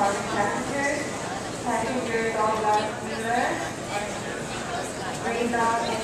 cabin passengers, passenger door glass mirror, raised out and